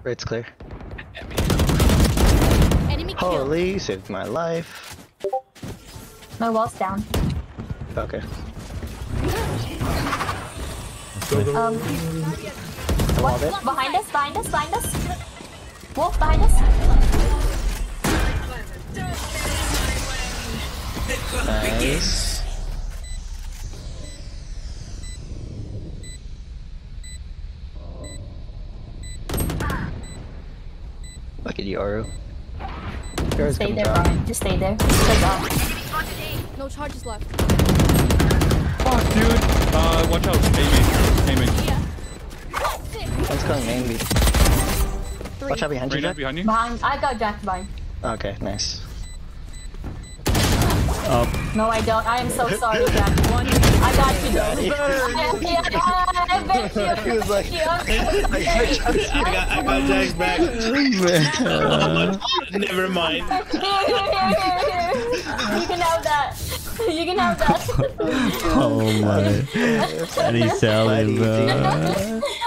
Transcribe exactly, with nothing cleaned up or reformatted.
Right's clear. Enemy kill. Holy, saved my life. My wall's down. Okay. Um, what? Behind us, behind us, behind us. Wolf, behind us. Nice. Look at you, Aru. Stay there, Brian. Just stay there. Stay down. No charges left. Fuck, dude. Uh, watch out. Amy. Amy. Yeah. One's going main B. Watch out behind you, Reyna, Jack. behind you. Behind. I got Jack behind. Okay, nice. Up. No, I don't. I am so sorry, Jack. I got you, though. I bet you. He was like, you. I got, I got Jack's back. Never mind. Here, here, here, here, here. You can have that. You can have that. Oh my. Any salad, bro.